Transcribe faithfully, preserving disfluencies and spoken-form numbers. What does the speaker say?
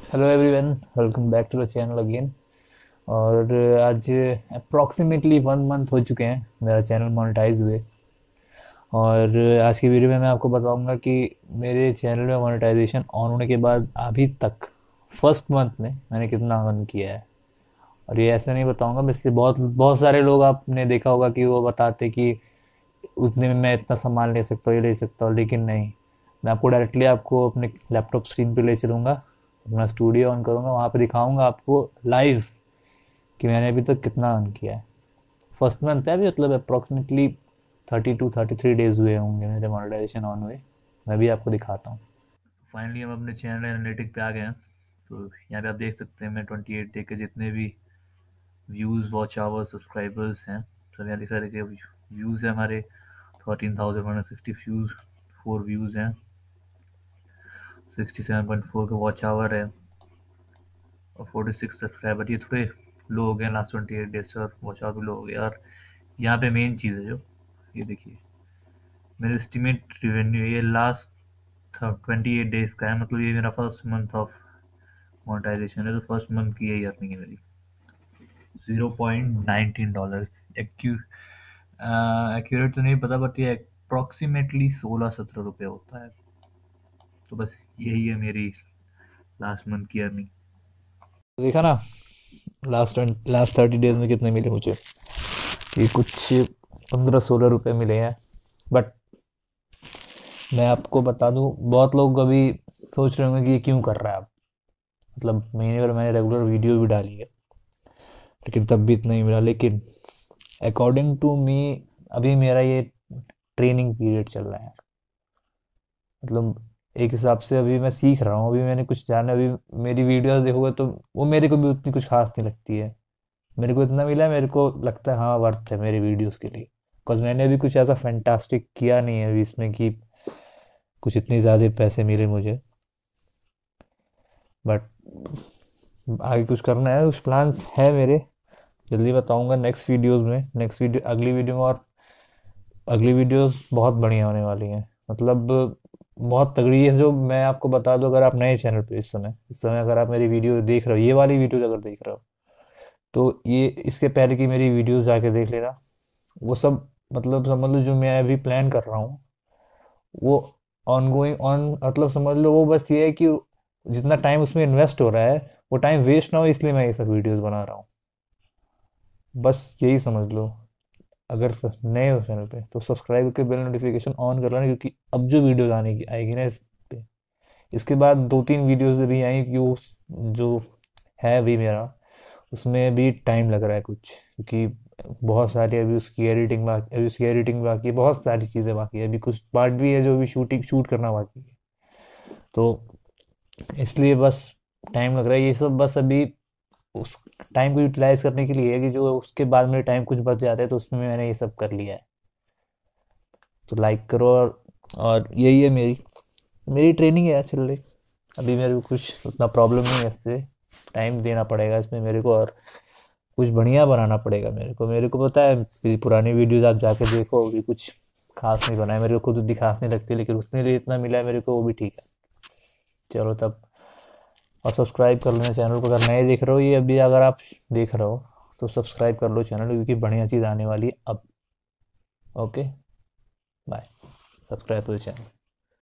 Hello everyone, welcome back to the channel again. और आज approximately one month हो चुके हैं मेरा चैनल मोनेटाइज हुए। और आज की वीडियो में मैं आपको बताऊंगा कि मेरे चैनल में मोनेटाइजेशन ऑन होने के बाद अभी तक फर्स्ट मंथ में मैंने कितना अर्न किया है। और ये ऐसे नहीं बताऊंगा, वैसे बहुत बहुत सारे लोग आपने देखा होगा कि वो बताते कि उतने में मैं इतना सामान ले सकता हूँ, ये ले सकता हूँ, लेकिन नहीं। मैं आपको डायरेक्टली आपको अपने लैपटॉप स्क्रीन पे ले चलूँगा, अपना स्टूडियो ऑन करूँगा, वहाँ पे दिखाऊँगा आपको लाइव कि मैंने अभी तक कितना अर्न किया है। फर्स्ट मंथ है अभी, मतलब approximately thirty two thirty three days हुए होंगे मेरे मोनेटाइजेशन ऑन हुए। मैं भी आपको दिखाता हूँ। फाइनली हम अपने चैनल एनालिटिक पे आ गए हैं। तो यहाँ पे आप देख सकते हैं मैं ट्वेंटी एट डे के जितने भी व्यूज़, वॉच आवर्स, सब्सक्राइबर्स हैं, सब यहाँ दिख रहा है कि व्यूज़ है हमारे thirteen thousand one sixty views, four views हैं, सिक्सटी सेवन पॉइंट फोर का वॉच आवर है और फोर्टी सिक्स सब्सक्राइबर। ये थोड़े लो हो गए लास्ट ट्वेंटी एट डेज से और वॉच आवर भी लो हो गया। और यहाँ पे मेन चीज़ है जो ये देखिए, मेरे एस्टिमेट रिवेन्यू ये लास्ट ट्वेंटी एट डेज का है, मतलब ये मेरा फर्स्ट मंथ ऑफ मोनेटाइजेशन है। तो फर्स्ट मंथ की यही अर्निंग है मेरी, जीरो पॉइंट नाइनटीन डॉलर। एक्यू एक्यूरेट तो नहीं पता, बट ये अप्रॉक्सीमेटली सोलह सत्रह रुपये होता है। तो बस यही है मेरी लास्ट मंथ की अर्निंग। देखा ना, लास्ट लास्ट थर्टी डेज में कितने मिले मुझे? ये कुछ पंद्रह सोलह रुपये मिले हैं। बट मैं आपको बता दूं, बहुत लोग अभी सोच रहे होंगे कि ये क्यों कर रहा है। अब मतलब महीने भर मैंने रेगुलर वीडियो भी डाली है, लेकिन तब भी इतना ही मिला। लेकिन अकॉर्डिंग टू मी अभी मेरा ये ट्रेनिंग पीरियड चल रहा है। मतलब एक हिसाब से अभी मैं सीख रहा हूँ, अभी मैंने कुछ जाना। अभी मेरी वीडियोस देखोगे तो वो मेरे को भी उतनी कुछ खास नहीं लगती है। मेरे को इतना मिला है, मेरे को लगता है हाँ वर्थ है मेरी वीडियोस के लिए। बिकॉज मैंने अभी कुछ ऐसा फैंटास्टिक किया नहीं है अभी इसमें कि कुछ इतने ज़्यादा पैसे मिले मुझे। बट आगे कुछ करना है, कुछ प्लान्स है मेरे, जल्दी बताऊंगा नेक्स्ट वीडियोस में। नेक्स्ट वीडियो अगली वीडियो में, और अगली वीडियोस बहुत बढ़िया होने वाली हैं। मतलब बहुत तगड़ी है। जो मैं आपको बता दूं, अगर आप नए चैनल पे इस समय इस समय अगर आप मेरी वीडियो देख रहे हो, ये वाली वीडियो अगर देख रहे हो, तो ये इसके पहले की मेरी वीडियोस जाके देख लेना। वो सब मतलब समझ लो जो मैं अभी प्लान कर रहा हूँ वो ऑन गोइंग ऑन, मतलब समझ लो वो बस ये है कि जितना टाइम उसमें इन्वेस्ट हो रहा है वो टाइम वेस्ट ना हो, इसलिए मैं ये सब वीडियोस बना रहा हूँ। बस यही समझ लो। अगर स- नए हो चैनल पे तो सब्सक्राइब करके बेल नोटिफिकेशन ऑन कर लेना, क्योंकि अब जो वीडियोस आने की आएगी ना इस पे, इसके बाद दो तीन वीडियोस भी आई कि वो जो है अभी मेरा, उसमें भी टाइम लग रहा है कुछ, क्योंकि बहुत सारी अभी उसकी एडिटिंग बाकी अभी उसकी एडिटिंग बाकी है, बहुत सारी चीज़ें बाकी है, अभी कुछ पार्ट भी है जो अभी शूटिंग शूट करना बाकी है। तो इसलिए बस टाइम लग रहा है। ये सब बस अभी उस टाइम को यूटिलाइज करने के लिए है कि जो उसके बाद में टाइम कुछ बच जाता है तो उसमें मैंने ये सब कर लिया है। तो लाइक करो। और, और यही है मेरी मेरी ट्रेनिंग है चल रही। अभी मेरे को कुछ उतना प्रॉब्लम नहीं है इससे, टाइम देना पड़ेगा इसमें मेरे को, और कुछ बढ़िया बनाना पड़ेगा मेरे को। मेरे को पता है मेरी पुरानी वीडियोस आप जाके देखो, अभी कुछ खास नहीं बनाया, मेरे को खुद उतनी खास नहीं लगती, लेकिन उसने लिए इतना मिला है मेरे को, वो भी ठीक है। चलो तब। और सब्सक्राइब कर लेना चैनल को, अगर नए देख रहे हो ये अभी, अगर आप देख रहे हो तो सब्सक्राइब कर लो चैनल, क्योंकि बढ़िया चीज़ आने वाली है अब। Okay, bye. Subscribe to the channel.